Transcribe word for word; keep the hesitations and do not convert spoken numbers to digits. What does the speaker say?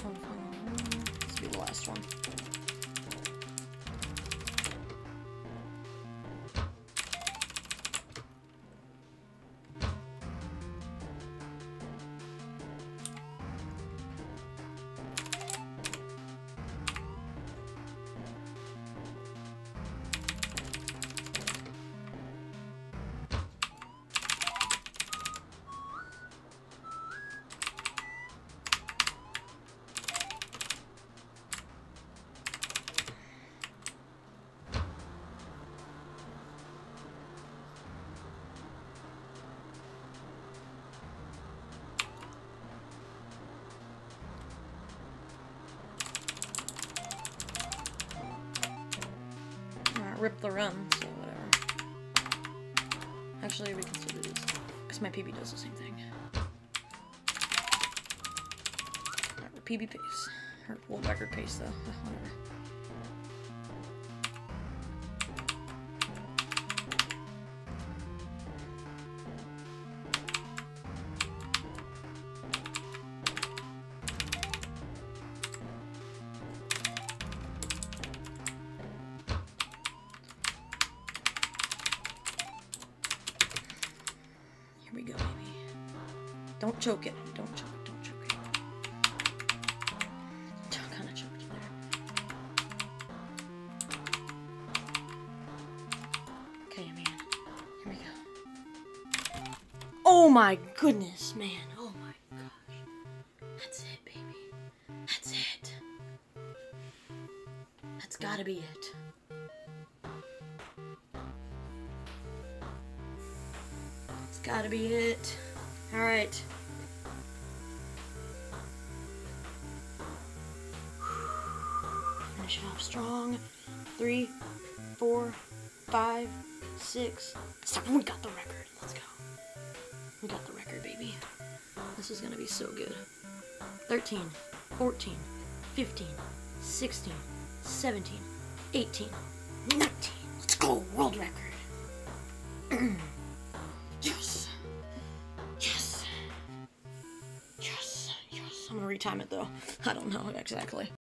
one, final one. This will be the last one. Rip the run, so whatever. Actually, we can still do this, because my P B does the same thing. Alright, P B pace. Or world record pace, though. Whatever. Here we go, baby. Don't choke it. Don't choke it. Don't choke it. Kind of choked it there. Okay, man. Here we go. Oh my goodness, man. Oh my gosh. That's it, baby. That's it. That's gotta be it. Gotta be it. Alright. Finish it off strong. Three, four, five, six, seven. We got the record. Let's go. We got the record, baby. This is gonna be so good. thirteen, fourteen, fifteen, sixteen, seventeen, eighteen, nineteen. Let's go. World record. Yes! Yes! Yes! Yes! I'm gonna retime it though. I don't know exactly.